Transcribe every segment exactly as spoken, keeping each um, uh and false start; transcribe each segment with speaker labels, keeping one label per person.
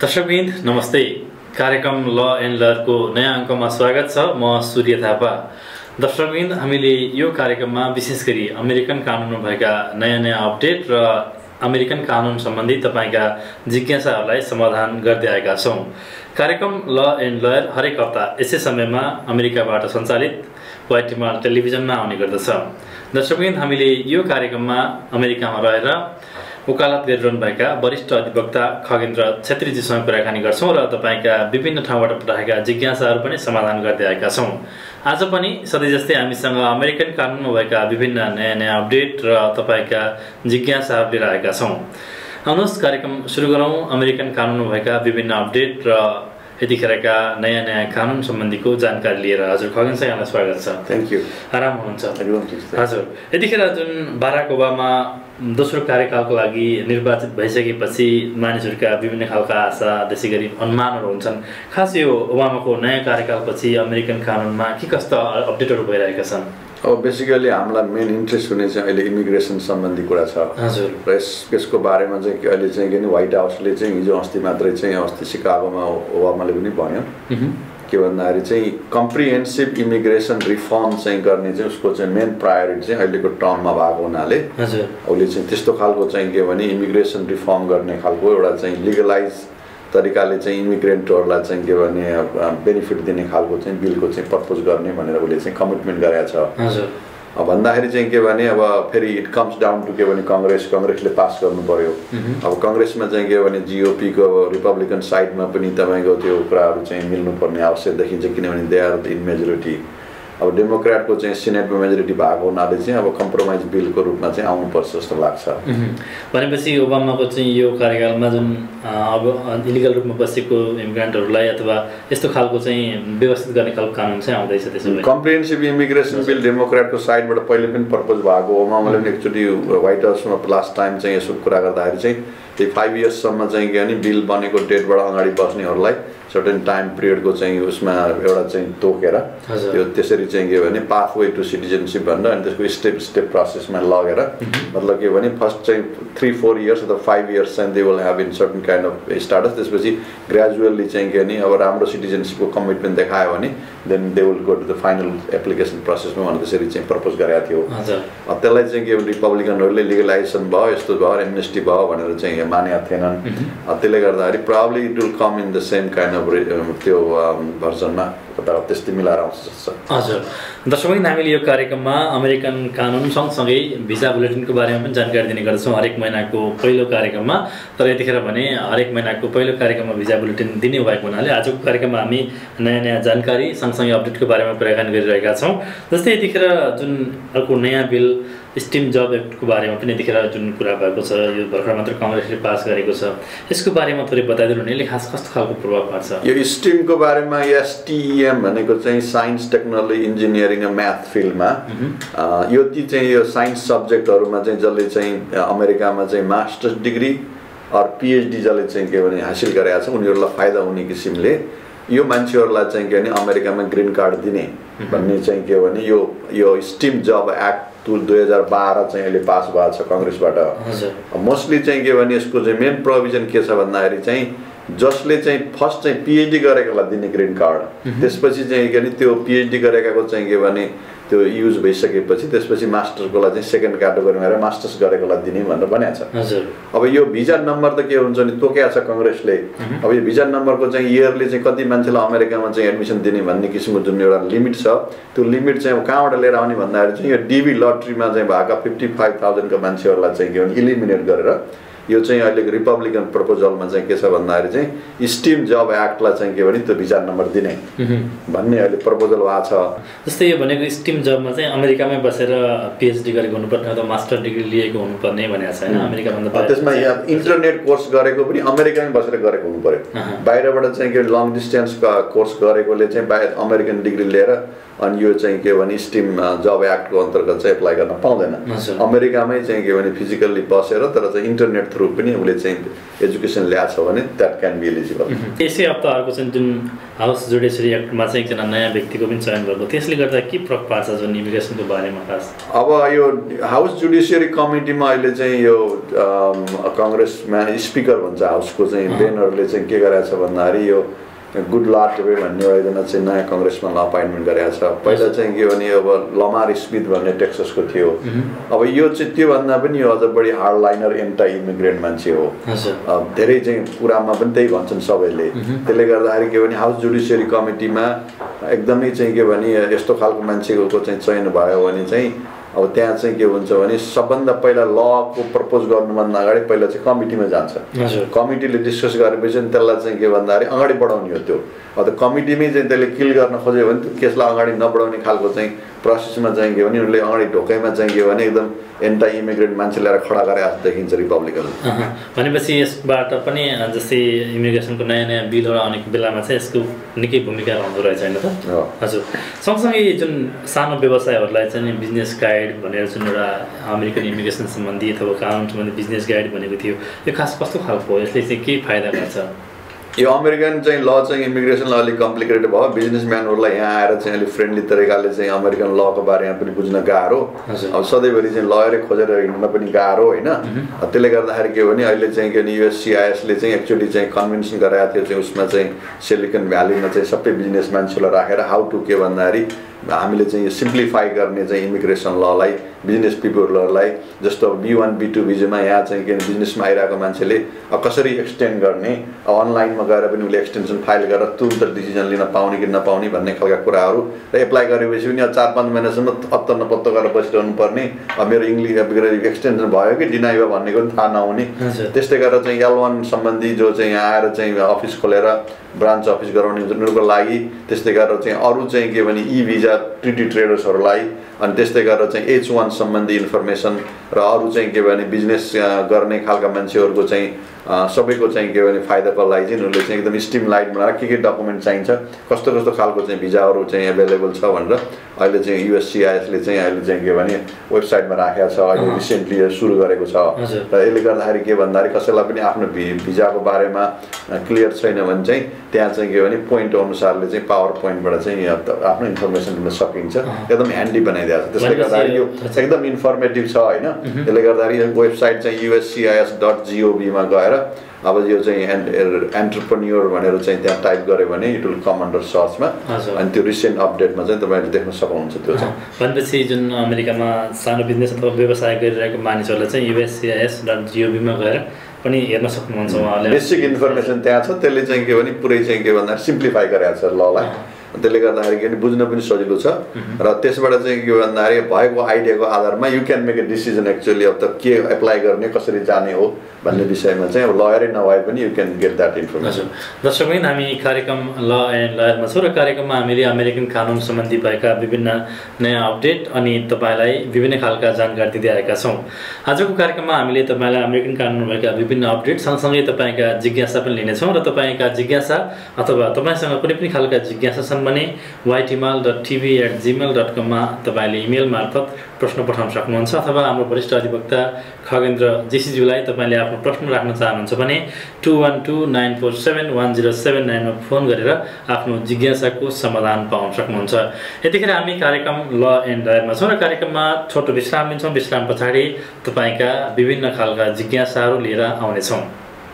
Speaker 1: दर्शकवृन्द नमस्ते। कार्यक्रम law and लयरको नयाँ अङ्कमा स्वागत छ। म सूर्य थापा। दर्शकवृन्द, हामीले यो कार्यक्रममा विशेष गरी अमेरिकन कानुनमा भएका नयाँ नयाँ अपडेट र अमेरिकन कानुन सम्बन्धी तपाईका जिज्ञासाहरूलाई समाधान गर्दै आएका छौँ। कार्यक्रम ल एन्ड लयर हरेक हप्ता यसै समयमा अमेरिकाबाट सञ्चालित व्हाइट हिमाल टेलिभिजनमा आउने गर्दछ। दर्शकवृन्द, हामीले यो कार्यक्रममा अमेरिकामा रहेर वकालत गरिरहनुभएका वरिष्ठ अधिवक्ता खगेन्द्र छेत्रीजीसँग कुराकानी गर्छौँ र तपाईँका विभिन्न ठाउँबाट पठाएका जिज्ञासाहरू पनि समाधान गर्दै आएका छौँ। आज पनि सधैँ जस्तै हामीसँग अमेरिकन कानुनमा भएका विभिन्न नयाँ नयाँ अपडेट र तपाईँका जिज्ञासाहरू लिएर आएका छौँ। आउनुहोस् कार्यक्रम सुरु गरौँ। अमेरिकन कानुनमा भएका विभिन्न अपडेट र यतिखेरका नयाँ नयाँ कानुन सम्बन्धीको जानकारी लिएर हजुर खगेन सर, यहाँलाई स्वागत छ।
Speaker 2: Thank you.
Speaker 1: आराम हुनुहुन्छ? हजुर, यतिखेर जुन बाराक ओबामा दोस्रो कार्यकालको लागि निर्वाचित भइसकेपछि मानिसहरूका विभिन्न खालका आशा, त्यसै गरी अनुमानहरू हुन्छन्। खास यो ओबामाको नयाँ कार्यकालपछि अमेरिकन कानुनमा के कस्ता अपडेटहरू भइरहेका छन्?
Speaker 2: अब बेसिकली हामीलाई मेन इन्ट्रेस्ट हुने चाहिँ अहिले इमिग्रेसन सम्बन्धी कुरा छ।
Speaker 1: हजुर,
Speaker 2: र यस यसको बारेमा चाहिँ अहिले चाहिँ के व्हाइट हाउसले चाहिँ हिजो अस्ति मात्रै चाहिँ अस्ति सिकागोमा ओबामाले पनि भन्यो के भन्दाखेरि चाहिँ कम्प्रिहेन्सिभ इमिग्रेसन रिफर्म चाहिँ गर्ने चाहिँ उसको चाहिँ मेन प्रायोरिटी चाहिँ अहिलेको टर्ममा भएको हुनाले उसले चाहिँ त्यस्तो खालको चाहिँ के भने इमिग्रेसन रिफर्म गर्ने खालको एउटा चाहिँ लिगलाइज तरिकाले चाहिँ इमिग्रेन्टहरूलाई चाहिँ के भने बेनिफिट दिने खालको चाहिँ बिलको चाहिँ प्रपोज गर्ने भनेर उसले चाहिँ कमिटमेन्ट गरेको छ। अब भन्दाखेरि चाहिँ के भने अब फेरि इट कम्स डाउन टु के भने कङ्ग्रेस कङ्ग्रेसले पास गर्नु पर्यो। अब कङ्ग्रेसमा चाहिँ के भने जिओपीको रिपब्लिकन साइडमा पनि तपाईँको त्यो कुराहरू चाहिँ मिल्नुपर्ने आवश्यक देखिन्छ, किनभने दे आर इन मेजोरिटी। अब डेमोक्रेटको चाहिँ सिनेटमा मेजोरिटी भएको हुनाले चाहिँ अब कम्प्रोमाइज बिलको रूपमा चाहिँ आउनुपर्छ जस्तो लाग्छ।
Speaker 1: भनेपछि ओबामाको चाहिँ यो कार्यकालमा जुन अब इलिगल रूपमा बसेको इमिग्रेन्टहरूलाई अथवा यस्तो खालको चाहिँ व्यवस्थित गर्ने खालको कानुन चाहिँ आउँदैछ। त्यसो भए
Speaker 2: कम्प्रिहेन्सिभ इमिग्रेसन बिल डेमोक्रेटको साइडबाट पहिले पनि प्रपोज भएको। ओबामाले पनि एकचोटि व्हाइट हाउसमा लास्ट टाइम चाहिँ यसो कुरा गर्दाखेरि चाहिँ त्यो फाइभ इयर्ससम्म चाहिँ के भने बिल बनेको डेटबाट अगाडि बस्नेहरूलाई सर्टेन टाइम पिरियडको चाहिँ उसमा एउटा चाहिँ तोकेर त्यो त्यसरी चाहिँ के भने पाथवे टु सिटिजनसिप भनेर अनि त्यसको स्टेप स्टेप प्रोसेसमा लगेर मतलब के भने फर्स्ट चाहिँ थ्री फोर इयर्स अथवा फाइभ इयर्स चाहिँ they will have in certain kind of status. त्यसपछि ग्रेजुअल्ली चाहिँ के भने अब राम्रो सिटिजनसिपको कमिटमेन्ट देखायो भने then they will go to the final application प्रोसेसमा भनेर त्यसरी चाहिँ प्रपोज गरेको थियो। त्यसलाई चाहिँ के भने रिपब्लिकनहरूले लिगलाइजेसन भयो, यस्तो भयो, एमनेस्टी भयो भनेर चाहिँ मानेका थिएनन्। त्यसले गर्दाखेरि probably it will come in the same kind त्यो भर्जनमा त्यस्तै मिलाएर आउँछ जस्तो छ।
Speaker 1: हजुर, दर्शकवृन्द, हामीले यो कार्यक्रममा अमेरिकन कानुन सँगसँगै भिजा बुलेटिनको बारेमा पनि जानकारी दिने गर्दछौँ हरेक महिनाको पहिलो कार्यक्रममा। तर यतिखेर भने हरेक महिनाको पहिलो कार्यक्रममा भिजा बुलेटिन दिने भएको हुनाले आजको कार्यक्रममा हामी नयाँ नयाँ जानकारी सँगसँगै अपडेटको बारेमा कुराकानी गरिरहेका छौँ। जस्तै यतिखेर जुन अर्को नयाँ बिल स्टिम जब एक्टको बारेमा पनि यतिखेर जुन कुरा भएको छ, यो भर्खर मात्र कङ्ग्रेसले पास गरेको छ, यसको बारेमा थोरै बताइदिनु भने यसले खास कस्तो खालको प्रभाव पार्छ?
Speaker 2: यो स्टिमको बारेमा एसटिएम भनेको चाहिँ साइन्स टेक्नोलोजी इन्जिनियरिङ र म्याथ फिल्डमा यो ती चाहिँ यो साइन्स सब्जेक्टहरूमा चाहिँ जसले चाहिँ अमेरिकामा चाहिँ मास्टर्स डिग्री अर पिएचडी जसले चाहिँ के भने हासिल गरेका छ उनीहरूलाई फाइदा हुने किसिमले यो मान्छेहरूलाई चाहिँ के भने अमेरिकामा ग्रिन कार्ड दिने भन्ने चाहिँ के भने यो यो स्टिम जब एक्ट दुई हजार बाह्र चाहिँ अहिले पास भएको छ कङ्ग्रेसबाट। मोस्टली चाहिँ के भने यसको चाहिँ मेन प्रोभिजन के छ भन्दाखेरि चाहिँ जसले चाहिँ फर्स्ट चाहिँ पिएचडी गरेकोलाई दिने ग्रिन कार्ड, त्यसपछि चाहिँ के भने त्यो पिएचडी गरेकाको चाहिँ के भने त्यो युज भइसकेपछि त्यसपछि मास्टर्सकोलाई चाहिँ सेकेन्ड क्याटेगोरीमा हेरेर मास्टर्स गरेकोलाई दिने भनेर भनेको छ। अब यो भिजा नम्बर त के हुन्छ भने तोकेको छ कङ्ग्रेसले। अब यो भिजा नम्बरको चाहिँ इयरली चाहिँ कति मान्छेलाई अमेरिकामा चाहिँ एडमिसन दिने भन्ने किसिमको जुन एउटा लिमिट छ त्यो लिमिट चाहिँ अब कहाँबाट लिएर आउने भन्दाखेरि चाहिँ यो डिबी लटरीमा चाहिँ भएका फिफ्टी फाइभ थाउजन्डको मान्छेहरूलाई चाहिँ के भने इलिमिनेट गरेर यो चाहिँ अहिले रिपब्लिकन प्रपोजलमा चाहिँ के छ भन्दाखेरि चाहिँ स्टिम जब एक्टलाई चाहिँ के भने त्यो भिजा नम्बर दिने भन्ने अहिले प्रपोजल भएको छ।
Speaker 1: जस्तै यो भनेको स्टिम जबमा चाहिँ अमेरिकामै बसेर पिएचडी गरेको हुनुपर्ने अथवा मास्टर डिग्री लिएको हुनुपर्ने भनेको छ होइन अमेरिकाभन्दा।
Speaker 2: त्यसमा यहाँ इन्टरनेट कोर्स गरेको पनि अमेरिकामै बसेर गरेको हुनु पर्यो। बाहिरबाट चाहिँ के लङ डिस्टेन्स कोर्स गरेकोले चाहिँ बाहिर अमेरिकन डिग्री लिएर अनि यो चाहिँ के भने स्टिम जब एक्टको अन्तर्गत चाहिँ एप्लाई गर्न पाउँदैन अमेरिकामै चाहिँ के भने फिजिकल्ली बसेर तर चाहिँ इन्टरनेट थ्रु पनि उसले चाहिँ एजुकेसन ल्याएको छ भने द्याट क्यान बी एलिजिबल
Speaker 1: यसै हप्ता अर्को चाहिँ जुन हाउस जुडिसियरी एक्टमा चाहिँ एकजना नयाँ व्यक्तिको पनि चयन भएको त्यसले गर्दा के प्रभाव पार्छ जुन इमिग्रेसनको बारेमा खास
Speaker 2: अब यो हाउस जुडिसियरी कमिटीमा अहिले चाहिँ यो कङ्ग्रेसमा स्पिकर भन्छ हाउसको चाहिँ बेनरले चाहिँ के गरेको छ भन्दाखेरि यो गुड लट वे भन्ने एकजना चाहिँ नयाँ कङ्ग्रेसमा अपोइन्टमेन्ट गरेको छ पहिला चाहिँ के भने अब लमार स्मिथ भन्ने टेक्ससको थियो अब यो चाहिँ त्योभन्दा पनि यो अझ बढी हार्ड लाइनर एन्टी इमिग्रेन्ट मान्छे हो धेरै चाहिँ कुरामा पनि त्यही भन्छन् सबैले त्यसले गर्दाखेरि के भने हाउस जुडिसियरी कमिटीमा एकदमै चाहिँ के भने यस्तो खालको मान्छेको चाहिँ चयन भयो भने चाहिँ अब त्यहाँ चाहिँ के हुन्छ भने सबभन्दा पहिला लको प्रपोज गर्नुभन्दा अगाडि पहिला चाहिँ कमिटीमा जान्छ कमिटीले डिस्कस गरेपछि त्यसलाई चाहिँ के भन्दाखेरि अगाडि बढाउने हो त्यो अब त कमिटीमै चाहिँ त्यसले किल गर्न खोज्यो भने त्यो केसलाई अगाडि नबढाउने खालको चाहिँ प्रोसेसमा चाहिँ के भने उनले अगाडि ढोकाइमा चाहिँ के भने एकदम एन्टी इमिग्रेन्ट मान्छे ल्याएर खडा गरे जस्तो देखिन्छ रिपब्लिकनले
Speaker 1: भनेपछि यसबाट पनि जस्तै इमिग्रेसनको नयाँ नयाँ बिलहरू आउनेको बेलामा चाहिँ यसको निकै भूमिका रहँदो रहेछ होइन त हजुर सँगसँगै जुन सानो व्यवसायहरूलाई चाहिँ बिजनेस गाइड भनेर जुन एउटा अमेरिकन इमिग्रेसन सम्बन्धी अथवा कानुन सम्बन्धी बिजनेस गाइड भनेको थियो यो खास कस्तो खालको हो यसले चाहिँ के फाइदा गर्छ
Speaker 2: यो अमेरिकन चाहिँ ल चाहिँ इमिग्रेसनलाई अलिक कम्प्लिकेटेड भयो बिजनेसम्यानहरूलाई यहाँ आएर चाहिँ अलिक फ्रेन्डली तरिकाले चाहिँ अमेरिकन लको बारेमा पनि बुझ्न गाह्रो अब सधैँभरि चाहिँ लयरै खोजेर हिँड्न पनि गाह्रो होइन त्यसले गर्दाखेरि के भने अहिले चाहिँ के भने युएससिआइएसले चाहिँ एक्चुअली चाहिँ कन्भिन्सन गराएको थियो चाहिँ उसमा चाहिँ सिलिकन भ्यालीमा चाहिँ सबै बिजनेस मान्छेलाई राखेर हाउ टु के भन्दाखेरि हामीले चाहिँ सिम्प्लिफाई गर्ने चाहिँ इमिग्रेसन ललाई बिजनेस पिपलहरूलाई जस्तो बी वान बी टू भिजामा यहाँ चाहिँ के बिजनेसमा आइरहेको मान्छेले कसरी एक्सटेन्ड गर्ने अनलाइनमा गएर पनि उसले एक्सटेन्सन फाइल गरेर तुरन्त डिसिजन लिन पाउने कि नपाउने भन्ने खालका कुराहरू र एप्लाई गरेपछि पनि चार पाँच महिनासम्म अत्त नपत्तो गरेर बसिरहनु पर्ने मेरो इङ्ग्लिस एक्सटेन्सन भयो कि डिनाइ भयो भन्ने पनि थाहा नहुने त्यस्तै गरेर चाहिँ एल वान सम्बन्धी जो चाहिँ यहाँ आएर चाहिँ अफिस खोलेर ब्रान्च अफिस गराउने हुन्छ उनीहरूको लागि त्यस्तै गरेर चाहिँ अरू चाहिँ के भने ई भिजा ट्रिटी ट्रेडर्सहरूलाई अनि त्यस्तै गरेर चाहिँ एच वान सम्बन्धी इन्फर्मेसन र अरू चाहिँ के भने बिजनेस गर्ने खालका मान्छेहरूको चाहिँ सबैको चाहिँ के भने फाइदाको लागि चाहिँ उनीहरूले चाहिँ एकदम स्टिम लाइट बनाएर के के डकुमेन्ट चाहिन्छ कस्तो कस्तो खालको चाहिँ भिजाहरू चाहिँ एभाइलेबल छ भनेर अहिले चाहिँ युएससिआइएसले चाहिँ अहिले चाहिँ के भने वेबसाइटमा राखेको छ अहिले रिसेन्टली सुरु गरेको छ र यसले गर्दाखेरि के भन्दाखेरि कसैलाई पनि आफ्नो भि भिजाको बारेमा क्लियर छैन भने चाहिँ त्यहाँ चाहिँ के भने पोइन्ट अनुसारले चाहिँ पावर पोइन्टबाट चाहिँ आफ्नो इन्फर्मेसन दिन सकिन्छ एकदम ह्यान्डी बनाइदिएको छ त्यसले गर्दाखेरि यो एकदम इन्फर्मेटिभ छ होइन त्यसले गर्दाखेरि वेबसाइट चाहिँ युएससिआइएस डट जिओभीमा गएर अब यो चाहिँ एन्टरप्रेन्योर भनेर चाहिँ त्यहाँ टाइप गऱ्यो भने इट विल कम अन्डर सर्चमा अनि त्यो रिसेन्ट अपडेटमा चाहिँ तपाईँले देख्न सक्नुहुन्छ त्यो चाहिँ
Speaker 1: भनेपछि जुन अमेरिकामा सानो बिजनेस अथवा व्यवसाय गरिरहेको मानिसहरूलाई चाहिँ युएससिआइएस डट जिओभीमा गएर पनि हेर्न सक्नुहुन्छ उहाँले
Speaker 2: बेसिक इन्फर्मेसन त्यहाँ छ त्यसले चाहिँ के भने पुरै चाहिँ के भन्दाखेरि सिम्प्लिफाई गरेको छ ललाई त्यसले गर्दाखेरि के भने बुझ्न पनि सजिलो छ र त्यसबाट चाहिँ के भन्दाखेरि भएको आइडियाको आधारमा you can make a decision actually अब त के एप्लाई गर्ने कसरी जाने हो भन्ने विषयमा चाहिँ अब लयरै नभए पनि you can get that information
Speaker 1: दर्शकबिन हामी कार्यक्रम ल एन्ड लयरमा छौँ र कार्यक्रममा हामीले अमेरिकन कानुन सम्बन्धी भएका विभिन्न नयाँ अपडेट अनि तपाईँलाई विभिन्न खालका जानकारी दिँदै आएका छौँ आजको कार्यक्रममा हामीले तपाईँलाई अमेरिकन कानुन भएका विभिन्न अपडेट सँगसँगै तपाईँका जिज्ञासा पनि लिनेछौँ र तपाईँका जिज्ञासा अथवा तपाईँसँग कुनै पनि खालका जिज्ञासा छन् भने Whitehimal dot TV at gmail dot कममा तपाईँले इमेल मार्फत प्रश्न पठाउन सक्नुहुन्छ अथवा हाम्रो वरिष्ठ अधिवक्ता खगेन्द्र जेसीज्यूलाई तपाईँले आफ्नो प्रश्न राख्न चाहनुहुन्छ भने two one two nine four seven one zero seven नाइनमा फोन गरेर आफ्नो जिज्ञासाको समाधान पाउन सक्नुहुन्छ यतिखेर हामी कार्यक्रम ल एन्ड लयरमा छौँ र कार्यक्रममा छोटो विश्राम लिन्छौँ विश्राम पछाडि तपाईँका विभिन्न खालका जिज्ञासाहरू लिएर आउनेछौँ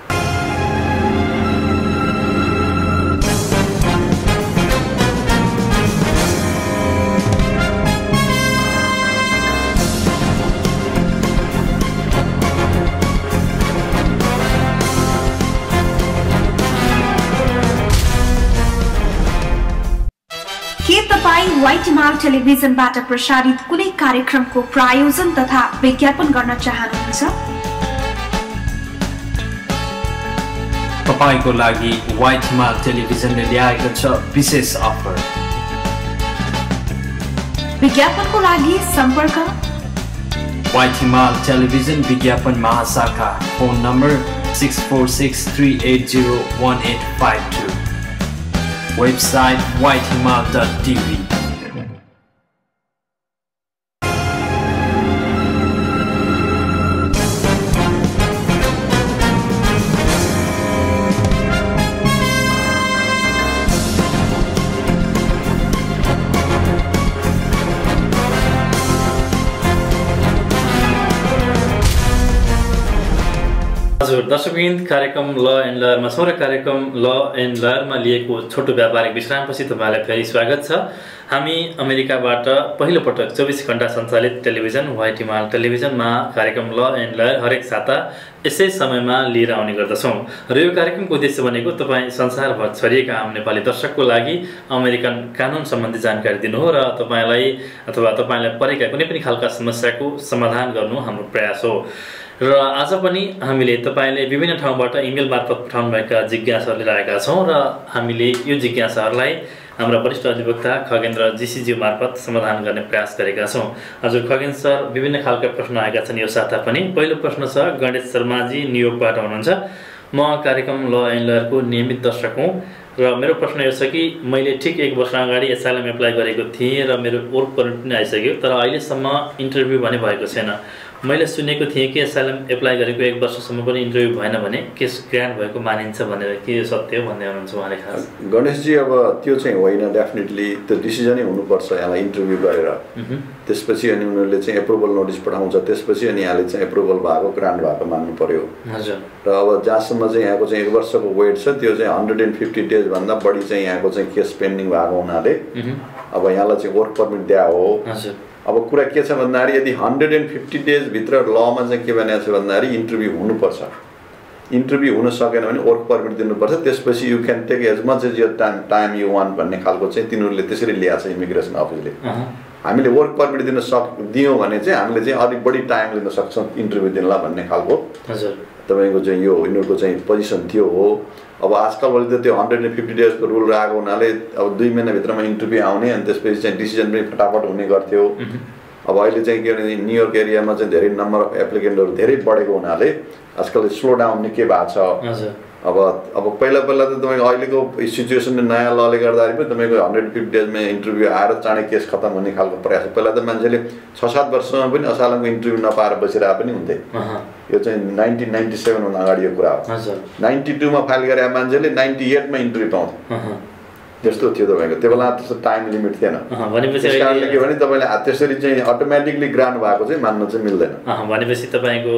Speaker 3: वाइटिमाल टेलिभिजनबाट प्रसारित कुनै कार्यक्रमको प्रायोजन तथा विज्ञापन गर्न चाहनुहुन्छ
Speaker 4: तपाईको लागि वाइटिमाल टेलिभिजनले ल्याएको छ विशेष अफर
Speaker 3: विज्ञापनको लागि सम्पर्क
Speaker 4: वाइटिमाल टेलिभिजन विज्ञापन महाशाखा phone number six four six three eight zero one eight five two website Whitehimal dot TV
Speaker 1: हजुर दर्शकवृन्द कार्यक्रम ल एन्ड लयरमा छौँ र कार्यक्रम ल एन्ड लयरमा लिएको छोटो व्यापारिक विश्रामपछि तपाईँलाई फेरि स्वागत छ। हामी अमेरिकाबाट पहिलोपटक चौबिस घण्टा सञ्चालित टेलिभिजन व्हाइट हिमाल टेलिभिजनमा कार्यक्रम ल एन्ड लयर हरेक साता यसै समयमा लिएर आउने गर्दछौँ र यो कार्यक्रमको उद्देश्य भनेको तपाईँ संसारभर छरिएका आम नेपाली दर्शकको लागि अमेरिकन कानुन सम्बन्धी जानकारी दिनु हो र तपाईँलाई अथवा तपाईँलाई परेका कुनै पनि खालका समस्याको समाधान गर्नु हाम्रो प्रयास हो। र आज पनि हामीले तपाईँले विभिन्न ठाउँबाट इमेल मार्फत पठाउनुभएका जिज्ञासाहरू लिएर आएका छौँ र हामीले यो जिज्ञासाहरूलाई हाम्रा वरिष्ठ अधिवक्ता खगेन्द्र जीसीज्यू मार्फत समाधान गर्ने प्रयास गरेका छौँ। हजुर खगेन्द्र सर, विभिन्न खालका प्रश्न आएका छन् यो साता पनि। पहिलो प्रश्न छ, गणेश शर्माजी न्युयोर्कबाट हुनुहुन्छ। म कार्यक्रम ल एन्ड लयरको नियमित दर्शक हुँ र मेरो प्रश्न यो छ कि मैले ठिक एक वर्ष अगाडि एसाइलम एप्लाई गरेको थिएँ र मेरो वर्क परमिट पनि आइसक्यो, तर अहिलेसम्म इन्टरभ्यू भने भएको छैन। मैले सुनेको थिएँ कि एसाइलम एप्लाई गरेको एक वर्षसम्म पनि इन्टरभ्यू भएन भने केस ग्रान्ट भएको मानिन्छ भनेर, के यो सत्य हो भन्दै हुनुहुन्छ उहाँले? खास
Speaker 2: गणेशजी, अब त्यो चाहिँ होइन, डेफिनेटली त्यो डिसिजनै हुनुपर्छ यहाँलाई इन्टरभ्यू गरेर, त्यसपछि अनि उनीहरूले चाहिँ एप्रुभल नोटिस पठाउँछ, त्यसपछि अनि यहाँले चाहिँ एप्रुभल भएको ग्रान्ट भएको मान्नु पर्यो।
Speaker 1: हजुर।
Speaker 2: र अब जहाँसम्म चाहिँ यहाँको चाहिँ एक वर्षको वेट छ त्यो चाहिँ हन्ड्रेड एन्ड फिफ्टी डेजभन्दा बढी चाहिँ यहाँको चाहिँ केस पेन्डिङ भएको हुनाले अब यहाँलाई चाहिँ वर्क परमिट दिया हो।
Speaker 1: हजुर।
Speaker 2: अब कुरा के छ भन्दाखेरि यदि हन्ड्रेड एन्ड फिफ्टी डेजभित्र लमा चाहिँ के भनेको छ भन्दाखेरि इन्टरभ्यू हुनुपर्छ। इन्टरभ्यू हुन सकेन भने वर्क परमिट दिनुपर्छ, त्यसपछि you can take as much as your time time you want भन्ने खालको चाहिँ तिनीहरूले त्यसरी ल्याएको छ इमिग्रेसन अफिसले। हामीले वर्क परमिट दिन सक दियौँ भने चाहिँ हामीले चाहिँ अलिक बढी टाइम लिन सक्छौँ इन्टरभ्यू दिनलाई भन्ने खालको तपाईँको चाहिँ यो यिनीहरूको चाहिँ पोजिसन थियो हो। अब आजकल भोलि त त्यो हन्ड्रेड एन्ड फिफ्टी डेजको रुल आएको हुनाले अब दुई महिनाभित्रमा इन्टरभ्यू आउने अनि त्यसपछि चाहिँ डिसिजन पनि फटाफट हुने गर्थ्यो। अब अहिले चाहिँ के भने न्युयोर्क एरियामा चाहिँ धेरै नम्बर अफ एप्लिकेन्टहरू धेरै बढेको हुनाले आजकल स्लो डाउन निकै भएको छ। अब अब पहिला पहिला त तपाईँको अहिलेको सिचुएसनले नयाँ लले गर्दाखेरि पनि तपाईँको हन्ड्रेड फिफ्टी डेजमा इन्टरभ्यू आएर चाँडै केस खत्तम हुने खालको प्रयास। पहिला त मान्छेले छ सात वर्षमा पनि असालमको इन्टरभ्यू नपाएर बसिरहेको पनि हुन्थे। यो चाहिँ नाइन्टिन नाइन्टी सेभेनभन्दा अगाडि यो कुरा हो। नाइन्टी टूमा फाइल गरे मान्छेले नाइन्टी एटमा इन्टरभ्यू पाउँथे, त्यस्तो थियो तपाईँको। त्यो बेला त्यस्तो टाइम लिमिट थिएन। त्यस कारणले के भने तपाईँले त्यसरी चाहिँ अटोमेटिकली ग्रान्ट भएको चाहिँ मान्न चाहिँ मिल्दैन।
Speaker 1: भनेपछि तपाईँको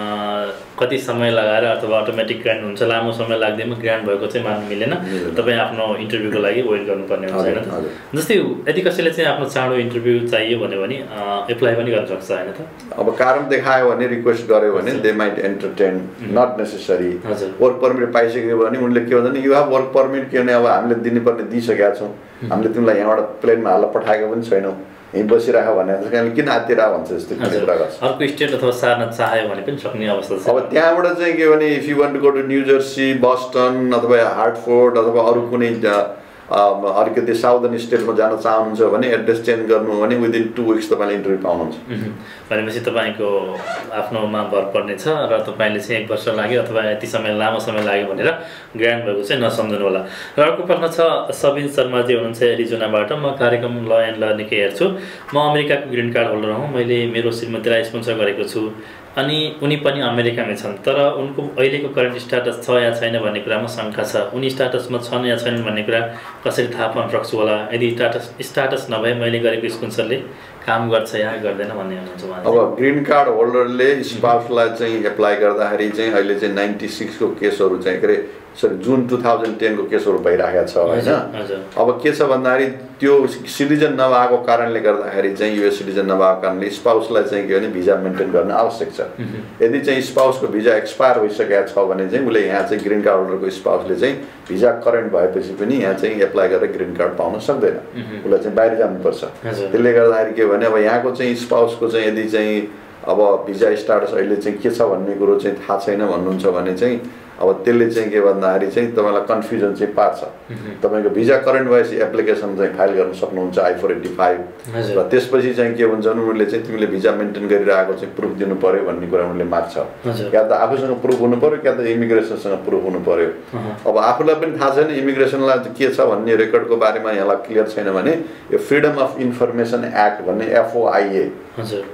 Speaker 1: कति समय लगाएर अथवा अटोमेटिक ग्रान्ट हुन्छ, लामो समय लाग्दैमा ग्रान्ट भएको चाहिँ मान्नु मिलेन। तपाईँ आफ्नो इन्टरभ्यूको लागि वेट गर्नुपर्ने हुन्छ होइन त? जस्तै यदि कसैले चाहिँ आफ्नो चाँडो इन्टरभ्यू चाहियो भन्यो भने एप्लाई पनि गर्न सक्छ होइन त?
Speaker 2: अब कारण देखायो भने, रिक्वेस्ट गर्यो भने they might entertain, not necessary. Work permit पाइसक्यो भने उनले के भन्छ यु हेभ वर्क परमिट, के भने अब हामीले दिनुपर्ने दिइसकेका छौँ, हामीले तिमीलाई यहाँबाट प्लेनमा हालेर पठाएको पनि छैनौँ, यहीँ बसिरहेको भने किन आत्तिर भन्छ जस्तो कुरा गर्छ।
Speaker 1: अर्को स्टेट अथवा सार्न चाह्यो भने पनि सक्ने अवस्था छ।
Speaker 2: अब त्यहाँबाट चाहिँ के भने if you want to go to New Jersey, Boston अथवा हार्टफोर्ड अथवा अरू कुनै अलिकति साउदर्न स्टेटमा जान चाहनुहुन्छ भने एड्रेस चेन्ज गर्नु भने विदिन टु विक्स तपाईँले इन्टरभ्यू पाउनुहुन्छ।
Speaker 1: भनेपछि तपाईँको आफ्नोमा भर पर्नेछ र तपाईँले चाहिँ एक वर्ष लाग्यो अथवा यति समय लामो समय लाग्यो भनेर ग्रान्ट भएको चाहिँ नसम्झनु होला। र अर्को प्रश्न छ, सबिन शर्माजी हुनुहुन्छ एरिजोनाबाट। म कार्यक्रम ल एन्ड लयर निकै हेर्छु। म अमेरिकाको ग्रिन कार्ड होल्डर हुँ। मैले मेरो श्रीमतीलाई स्पोन्सर गरेको छु अनि उनी पनि अमेरिकामै छन्, तर उनको अहिलेको करेन्ट स्ट्याटस छ या छैन भन्ने कुरामा शङ्का छ। उनी स्ट्याटसमा छन् या छैनन् भन्ने कुरा कसरी थाहा पाउन सक्छु होला? यदि स्ट्याटस स्ट्याटस नभए मैले गरेको स्पोन्सरले काम गर्छ या गर्दैन भन्ने हुनुहुन्छ उहाँले?
Speaker 2: अब ग्रिन कार्ड होल्डरले स्पाउसलाई चाहिँ एप्लाई गर्दाखेरि चाहिँ अहिले चाहिँ नाइन्टी सिक्सको केसहरू चाहिँ के अरे सरी जुन टु थाउजन्ड टेनको केसहरू भइरहेको छ होइन। अब के छ भन्दाखेरि त्यो सिटिजन नभएको कारणले गर्दाखेरि चाहिँ युएस सिटिजन नभएको कारणले स्पाउसलाई चाहिँ के भने भिजा मेन्टेन गर्न आवश्यक छ। यदि चाहिँ स्पाउसको भिजा एक्सपायर भइसकेको छ भने चाहिँ उसले यहाँ चाहिँ ग्रिन कार्ड होल्डरको स्पाउसले चाहिँ भिजा करेन्ट भएपछि पनि यहाँ चाहिँ एप्लाई गरेर ग्रिन कार्ड पाउन सक्दैन, उसलाई चाहिँ बाहिर जानुपर्छ। त्यसले गर्दाखेरि के भने अब यहाँको चाहिँ स्पाउसको चाहिँ यदि चाहिँ अब भिजा स्टाटस अहिले चाहिँ के छ भन्ने कुरो चाहिँ थाहा छैन भन्नुहुन्छ भने चाहिँ अब त्यसले चाहिँ के भन्दाखेरि चाहिँ तपाईँलाई कन्फ्युजन चाहिँ पार्छ। तपाईँको भिजा करेन्ट भएपछि एप्लिकेसन चाहिँ फाइल गर्न सक्नुहुन्छ आई फोर एट्टी फाइभ र त्यसपछि चाहिँ के हुन्छ भने उनीहरूले चाहिँ तिमीले भिजा मेन्टेन गरिरहेको चाहिँ प्रुफ दिनु पऱ्यो भन्ने कुरा उनीहरूले माग्छ। या त आफूसँग प्रुफ हुनु पऱ्यो या त इमिग्रेसनसँग प्रुफ हुनु पऱ्यो। अब आफूलाई पनि थाहा छैन इमिग्रेसनलाई के छ भन्ने रेकर्डको बारेमा यहाँलाई क्लियर छैन भने यो फ्रिडम अफ इन्फर्मेसन एक्ट भन्ने एफओआइए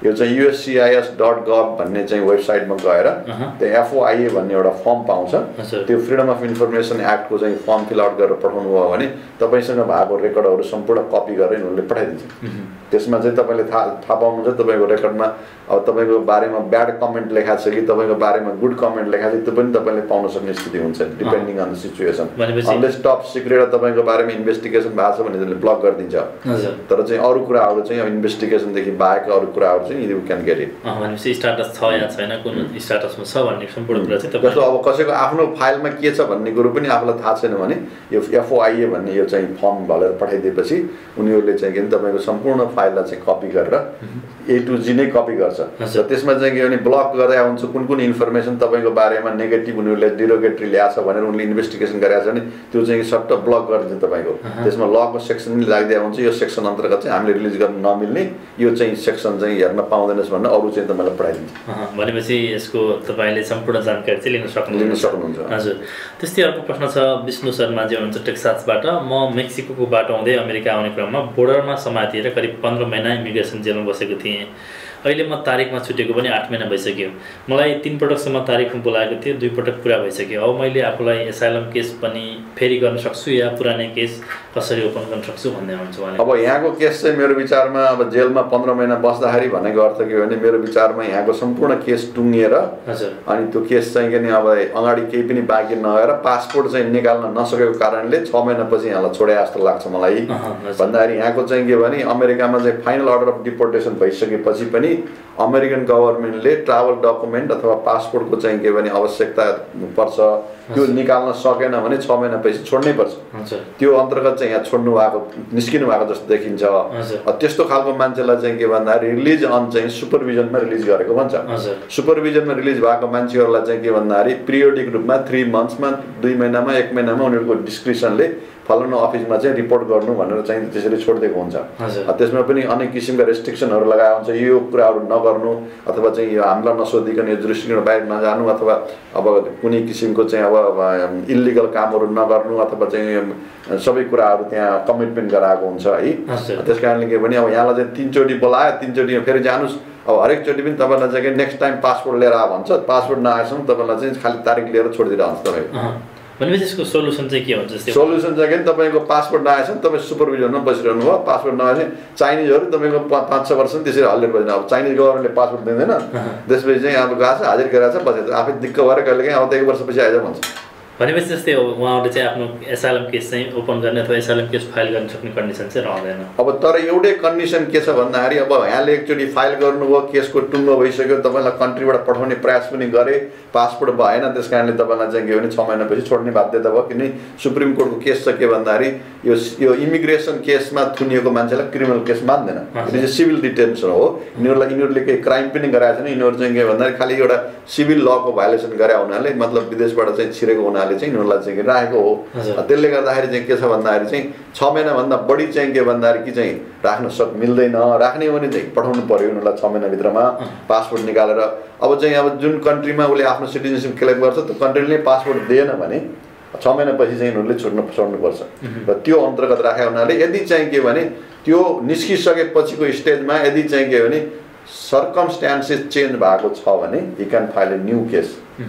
Speaker 2: यो चाहिँ युएससिआइएस डट गभ भन्ने चाहिँ वेबसाइटमा गएर त्यहाँ एफओआइए भन्ने एउटा फर्म पाउँछ त्यो फ्रिडम अफ इन्फर्मेसन एक्टको चाहिँ फर्म फिल आउट गरेर पठाउनु भयो भने तपाईँसँग भएको रेकर्डहरू सम्पूर्ण कपी गरेर उनीहरूले पठाइदिन्छ त्यसमा चाहिँ तपाईँले थाहा थाहा पाउनुहुन्छ तपाईँको रेकर्डमा अब तपाईँको बारेमा ब्याड कमेन्ट लेखाएको छ कि तपाईँको बारेमा गुड कमेन्ट लेखाएको छ त्यो पनि तपाईँले पाउन सक्ने स्थिति हुन्छ depending on the situation unless top secret तपाईँको बारेमा इन्भेस्टिगेसन भएको छ भने त्यसले ब्लक गरिदिन्छ तर चाहिँ अरू कुराहरू चाहिँ अब इन्भेस्टिगेसनदेखि बाहेक अरू कुराहरू चाहिँ यु क्यान गेट इट
Speaker 1: भनेपछि स्टाटस छ या छैन कुन स्टाटसमा छ भन्ने सम्पूर्ण कुरा चाहिँ
Speaker 2: जस्तो अब कसैको आफ्नो फाइलमा के छ भन्ने कुरो पनि आफूलाई थाहा छैन भने यो एफओआइए भन्ने यो चाहिँ फर्म भलेर पठाइदिएपछि उनीहरूले चाहिँ के तपाईँको सम्पूर्ण फाइललाई चाहिँ कपी गरेर ए टु जी नै कपी गर्छ र त्यसमा चाहिँ के भने ब्लक गर्दा हुन्छ कुन कुन इन्फर्मेसन तपाईँको बारेमा नेगेटिभ उनीहरूले डिरोगेटरी ल्याएको छ भनेर उनले इन्भेस्टिगेसन गरेको छ भने त्यो चाहिँ सट्ट ब्लक गरिदिन्छ तपाईँको त्यसमा लको सेक्सन पनि लागिदिएको हुन्छ यो सेक्सन अन्तर्गत चाहिँ हामीले रिलिज गर्न नमिल्ने यो चाहिँ सेक्सन चाहिँ हेर्न पाउँदैनस् भनेर अरू चाहिँ तपाईँलाई पठाइदिन्छ
Speaker 1: भनेपछि यसको तपाईँले सम्पूर्ण जानकारी चाहिँ लिन सक्नु
Speaker 2: लिन सक्नुहुन्छ
Speaker 1: हजुर त्यस्तै अर्को प्रश्न छ विष्णु शर्माजी हुनुहुन्छ टेक्सासबाट म मेक्सिको बाटो आउँदै अमेरिका आउने क्रममा बोर्डरमा समातिएर करिब पन्ध्र महिना इमिग्रेसन जेलमा बसेको थिएँ अहिले म तारिकमा छुटेको पनि आठ महिना भइसक्यो मलाई तीन पटकसम्म तारिकमा बोलाएको थियो दुई पटक पुरा भइसक्यो अब मैले आफूलाई एसाइलम केस पनि फेरि गर्न सक्छु या पुरानै केस कसरी ओपन गर्न सक्छु भन्ने हुन्छ उहाँले
Speaker 2: अब यहाँको केस चाहिँ मेरो विचारमा अब जेलमा पन्ध्र महिना बस्दाखेरि भनेको अर्थ के भने मेरो विचारमा यहाँको सम्पूर्ण केस टुङ्गिएर अनि त्यो केस चाहिँ के अब अगाडि केही पनि बाँकी नगएर पासपोर्ट चाहिँ निकाल्न नसकेको कारणले छ महिनापछि यहाँलाई छोडे जस्तो लाग्छ मलाई भन्दाखेरि यहाँको चाहिँ के भने अमेरिकामा चाहिँ फाइनल अर्डर अफ डिपोर्टेसन भइसकेपछि पनि अमेरिकन गभर्मेन्टले ट्राभल डकुमेन्ट अथवा पासपोर्टको चाहिँ के भने आवश्यकता पर्छ त्यो निकाल्न सकेन भने छ महिनापछि छोड्नै पर्छ त्यो अन्तर्गत चाहिँ यहाँ छोड्नु भएको निस्किनु भएको जस्तो देखिन्छ त्यस्तो खालको मान्छेलाई चाहिँ के भन्दा रिलिज अन चाहिँ सुपरभिजनमा रिलिज गरेको भन्छ सुपरभिजनमा रिलिज भएको मान्छेहरूलाई चाहिँ के भन्दाखेरि पिरियोडिक रूपमा थ्री मन्थ्समा दुई महिनामा एक महिनामा उनीहरूको डिस्क्रिप्सनले फलानु अफिसमा चाहिँ रिपोर्ट गर्नु भनेर चाहिँ त्यसरी छोडिदिएको हुन्छ त्यसमा पनि अनेक किसिमका रेस्ट्रिक्सनहरू लगाएको हुन्छ यो कुराहरू नगर्नु अथवा चाहिँ यो हामीलाई नसोधिकन यो जुरिस्डिक्सन बाहिर नजानु अथवा अब कुनै किसिमको चाहिँ अब इल्लिगल कामहरू नगर्नु अथवा चाहिँ सबै कुराहरू त्यहाँ कमिटमेन्ट गराएको हुन्छ है त्यस कारणले के भने अब यहाँलाई चाहिँ तिनचोटि बोलायो तिनचोटि फेरि जानुहोस् अब हरेकचोटि पनि तपाईँलाई चाहिँ नेक्स्ट टाइम पासपोर्ट लिएर आ भन्छ पासपोर्ट नआएसम्म तपाईँलाई चाहिँ खालि तारिक लिएर छोडिदिइरहन्छ तपाईँको
Speaker 1: भनेपछि यसको सोल्युसन चाहिँ के हुन्छ
Speaker 2: सोल्युसन चाहिँ के तपाईँको पासपोर्ट नआएछ नि तपाईँ सुपरभिजनमा बसिरहनु भयो पासपोर्ट नआएछ चाइनिजहरू तपाईँको पाँच छ वर्ष त्यसरी हल्लेर बस्दैन अब चाइनिज गभर्मेन्टले पासपोर्ट दिँदैन त्यसपछि चाहिँ अब गएको छ हाजिर गरेर छ बसेको आफै दिक्क भएर कहिले काहीँ अब त एक वर्षपछि आइज भन्छ
Speaker 1: भनेपछि जस्तै उहाँहरूले चाहिँ आफ्नो एसाइलम केस चाहिँ ओपन गर्ने अथवा एसाइलम केस फाइल गर्न सक्ने कन्डिसन चाहिँ रहँदैन
Speaker 2: अब तर एउटै कन्डिसन के छ भन्दाखेरि अब यहाँले एकचोटि फाइल गर्नुभयो केसको टुङ्गो भइसक्यो तपाईँलाई कन्ट्रीबाट पठाउने प्रयास पनि गरे पासपोर्ट भएन त्यस कारणले तपाईँलाई चाहिँ के भने छ महिनापछि छोड्ने बाध्यता भयो किनभने सुप्रिम कोर्टको केस छ के भन्दाखेरि यो यो इमिग्रेसन केसमा थुनिएको मान्छेलाई क्रिमिनल केस मान्दैन यो चाहिँ सिभिल डिटेन्सन हो यिनीहरूलाई यिनीहरूले केही क्राइम पनि गराएको छैन यिनीहरू चाहिँ के भन्दाखेरि खालि एउटा सिभिल लको भायोलेसन गरे हुनाले मतलब विदेशबाट चाहिँ छिरेको हुनाले चाहिँ यिनीहरूलाई चाहिँ राखेको हो त्यसले गर्दाखेरि चाहिँ के छ भन्दाखेरि चाहिँ छ महिनाभन्दा बढी चाहिँ के भन्दाखेरि कि चाहिँ राख्न सक मिल्दैन राख्ने हो भने चाहिँ पठाउनु पर्यो उनीहरूलाई छ महिनाभित्रमा पासपोर्ट निकालेर अब चाहिँ अब जुन कन्ट्रीमा उसले आफ्नो सिटिजनसिप क्लेम गर्छ त्यो कन्ट्रीले पासपोर्ट दिएन भने छ महिनापछि चाहिँ यिनीहरूले छोड्नु छोड्नुपर्छ र त्यो अन्तर्गत राखेको हुनाले यदि चाहिँ के भने त्यो निस्किसकेपछिको स्टेजमा यदि चाहिँ के भने सर्कमस्ट्यान्सेस चेन्ज भएको छ भने यी can file a new case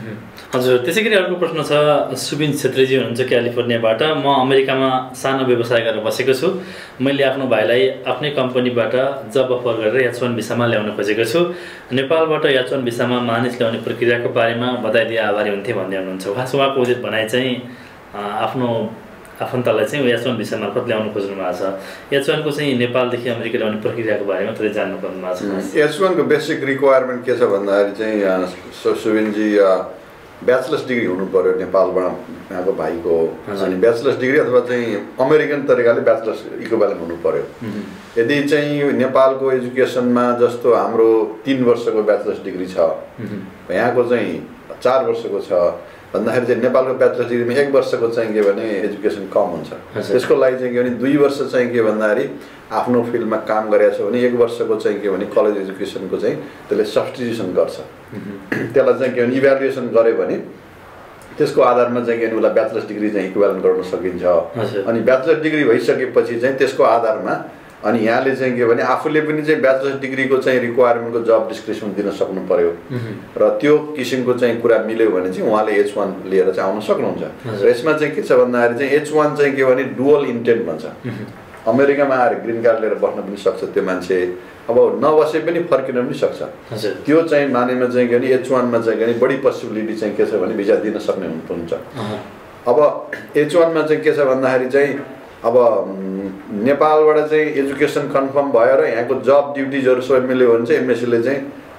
Speaker 1: हजुर त्यसै गरी अर्को प्रश्न छ सुबिन छेत्रीजी हुनुहुन्छ क्यालिफोर्नियाबाट म अमेरिकामा सानो व्यवसाय गरेर बसेको छु मैले आफ्नो भाइलाई आफ्नै कम्पनीबाट जब अफर गरेर एच वान भिसामा ल्याउन खोजेको छु नेपालबाट एच वान भिसामा मानिस ल्याउने प्रक्रियाको बारेमा बताइदिए आभारी हुन्थे भन्दै हुनुहुन्छ खास उहाँको उचित भनाइ चाहिँ आफ्नो आफन्तलाई चाहिँ एच वान भिसा मार्फत ल्याउनु खोज्नु भएको छ एच वानको चाहिँ नेपालदेखि अमेरिका ल्याउने प्रक्रियाको बारेमा थोरै जान्नु खोज्नु भएको छ
Speaker 2: एच वानको बेसिक रिक्वायरमेन्ट के छ भन्दाखेरि चाहिँ सुबिनजी ब्याचलर्स डिग्री हुनु पर्यो नेपालबाट यहाँको भाइको अनि ब्याचलर्स डिग्री अथवा चाहिँ अमेरिकन तरिकाले ब्याचलर्स इक्विभ्यालेन्ट हुनु पर्यो यदि चाहिँ नेपालको एजुकेसनमा जस्तो हाम्रो तिन वर्षको ब्याचलर्स डिग्री छ यहाँको चाहिँ चार वर्षको छ भन्दाखेरि चाहिँ नेपालको ब्याचलर्स डिग्रीमा एक वर्षको चाहिँ के भने एजुकेसन कम हुन्छ त्यसको लागि चाहिँ के भने दुई वर्ष चाहिँ के भन्दाखेरि आफ्नो फिल्डमा काम गरेको छ भने एक वर्षको चाहिँ के भने कलेज एजुकेसनको चाहिँ त्यसले सब्स्टिट्युसन गर्छ त्यसलाई चाहिँ के भने इभ्यालुएसन गर्यो भने त्यसको आधारमा चाहिँ के भने उसलाई ब्याचलर्स डिग्री चाहिँ इक्विभ्यालेन्ट गर्न सकिन्छ अनि ब्याचलर डिग्री भइसकेपछि चाहिँ त्यसको आधारमा अनि यहाँले चाहिँ के भने आफूले पनि चाहिँ ब्याचलर्स डिग्रीको चाहिँ रिक्वायरमेन्टको जब डिस्क्रिप्सन दिन सक्नु पर्यो र त्यो किसिमको चाहिँ कुरा मिल्यो भने चाहिँ उहाँले एच वान लिएर चाहिँ आउन सक्नुहुन्छ र यसमा चाहिँ के छ भन्दाखेरि चाहिँ एच वान चाहिँ के भने डुअल इन्टेन्ट भन्छ अमेरिकामा आएर ग्रिन कार्ड लिएर बस्न पनि सक्छ त्यो मान्छे अब नबसे पनि फर्किन पनि सक्छ त्यो चाहिँ मानेमा चाहिँ के भने एच वानमा चाहिँ के भने बढी पोसिबिलिटी चाहिँ के छ भने भिजा दिन सक्ने हुन्छ अब एच वानमा चाहिँ के छ भन्दाखेरि चाहिँ अब नेपालबाट चाहिँ एजुकेसन कन्फर्म भयो र यहाँको जब ड्युटिजहरू सबै मिल्यो भने चाहिँ एमएससीले चाहिँ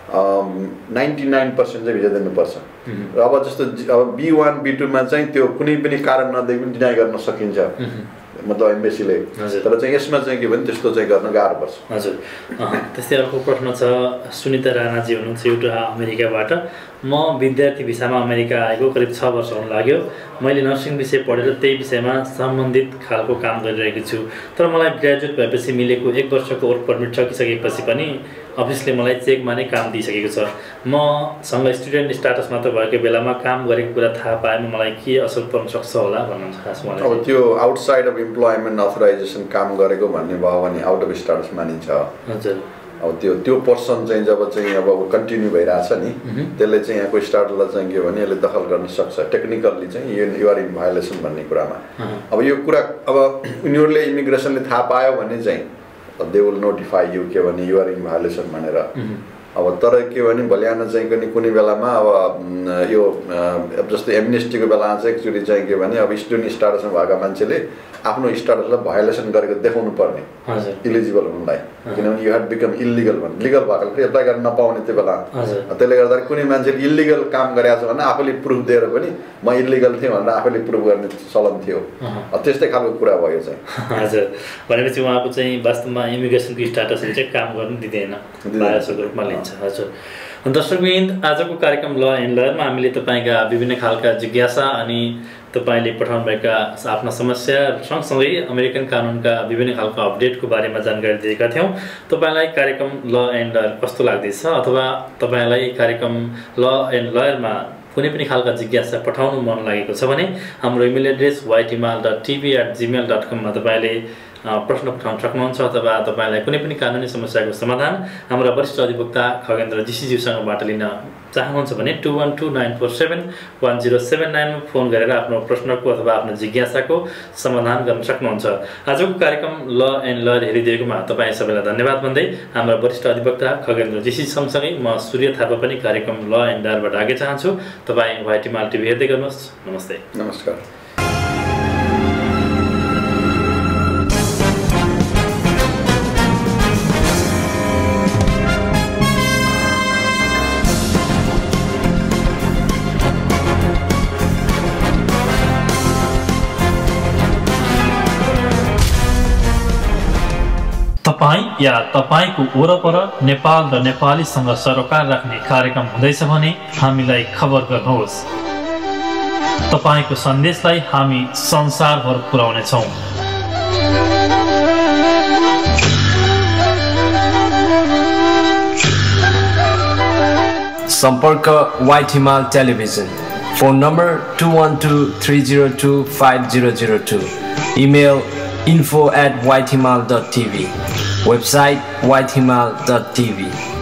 Speaker 2: नाइन्टी नाइन पर्सेन्ट चाहिँ भिजा दिनुपर्छ र अब जस्तो अब बी वान बी टूमा चाहिँ त्यो कुनै पनि कारण नदिए पनि डिनाइ गर्न सकिन्छ मतलब एमबेसीले तर चाहिँ यसमा चाहिँ के भने त्यस्तो चाहिँ गर्न गाह्रो पर्छ
Speaker 1: हजुर त्यस्तै अर्को प्रश्न छ सुनिता राणाजी हुनुहुन्छ एउटा अमेरिकाबाट म विद्यार्थी भिसामा अमेरिका आएको करिब छ वर्ष हुन लाग्यो मैले नर्सिङ विषय पढेर त्यही विषयमा सम्बन्धित खालको काम गरिरहेको छु तर मलाई ग्रेजुएट भएपछि मिलेको एक वर्षको वर्क पर्मिट सकिसकेपछि पनि अफिसले मलाई चेकमा नै काम दिइसकेको छ मसँग स्टुडेन्ट स्टाटस मात्र भएको बेलामा काम गरेको कुरा थाहा पाएमा मलाई के असर पर्न सक्छ होला भन्नुहुन्छ खास मलाई
Speaker 2: अब त्यो आउटसाइड अफ इम्प्लोइमेन्ट अथराइजेसन काम गरेको भन्ने भयो भने आउट अफ स्टाटस मानिन्छ
Speaker 1: हजुर
Speaker 2: अब त्यो त्यो पर्सन चाहिँ जब चाहिँ अब कन्टिन्यू भइरहेछ नि त्यसले चाहिँ यहाँको स्टार्टरलाई चाहिँ के भने यसले दखल गर्न सक्छ टेक्निकल्ली चाहिँ यो युआर इन भायोलेसन भन्ने कुरामा अब यो कुरा अब उनीहरूले इमिग्रेसनले थाहा पायो भने चाहिँ दे विल नोटिफाई यु के भने युआर इन भायोलेसन भनेर अब तर के भने भोलिआन चाहिँ पनि कुनै बेलामा अब यो अब जस्तो एमनेस्टीको बेलामा चाहिँ एक्चुअली चाहिँ के भने अब स्टुडेन्ट स्टाटसमा भएका मान्छेले आफ्नो स्टाटसलाई भायोलेसन गरेको देखाउनु पर्ने इलिजिबल हुनुलाई किनभने यु हेड बिकम इलिगल भन्ने लिगल भएको फेरि एप्लाई गर्न नपाउने त्यो बेला त्यसले गर्दा कुनै मान्छेले इलिगल काम गरेको छ भने आफूले प्रुफ दिएर पनि म इलिगल थिएँ भनेर आफूले प्रुफ गर्ने चलन थियो त्यस्तै खालको कुरा भयो चाहिँ
Speaker 1: हजुर भनेपछि उहाँको चाहिँ वास्तवमा इमिग्रेसनको स्टाटसले चाहिँ काम गर्नु दिँदैन बायोसको रूपमा लिन्छ हजुर दर्शकवृन्द आजको कार्यक्रम ल एन्ड लयरमा हामीले तपाईँका विभिन्न खालका जिज्ञासा अनि तपाईँले पठाउनुभएका आफ्ना समस्या सँगसँगै अमेरिकन कानुनका विभिन्न खालको अपडेटको बारेमा जानकारी दिएका थियौँ तपाईँलाई कार्यक्रम ल एन्ड लयर कस्तो लाग्दैछ अथवा तपाईँलाई कार्यक्रम ल एन्ड लयरमा कुनै पनि खालका जिज्ञासा पठाउनु मन लागेको छ भने हाम्रो email address white Himal dot TV at gmail dot कममा तपाईँले प्रश्न पठाउन सक्नुहुन्छ अथवा तपाईँलाई कुनै पनि कानुनी समस्याको समाधान हाम्रा वरिष्ठ अधिवक्ता खगेन्द्र जीसीज्यूसँगबाट लिन चाहनुहुन्छ भने two one two nine four seven one zero seven नाइनमा फोन गरेर आफ्नो प्रश्नको अथवा आफ्नो जिज्ञासाको समाधान गर्न सक्नुहुन्छ आजको कार्यक्रम ल एन्ड लयर हेरिदिएकोमा तपाईँ सबैलाई धन्यवाद भन्दै हाम्रा वरिष्ठ अधिवक्ता खगेन्द्र जीसी सँगसँगै म सूर्य थापा पनि कार्यक्रम ल एन्ड लयरबाट आगे चाहन्छु तपाईँ वाइट हिमाल टिभी हेर्दै गर्नुहोस् नमस्ते
Speaker 2: नमस्कार
Speaker 1: तपाईँ या तपाईँको वरपर नेपाल र नेपालीसँग सरोकार राख्ने कार्यक्रम हुँदैछ भने हामीलाई खबर गर्नुहोस् तपाईँको सन्देशलाई हामी संसारभर पुर्याउनेछौँ
Speaker 4: सम्पर्क white Himal television phone number two one two three zero two five zero zero two email info at white himal dot t v website white himal dot t v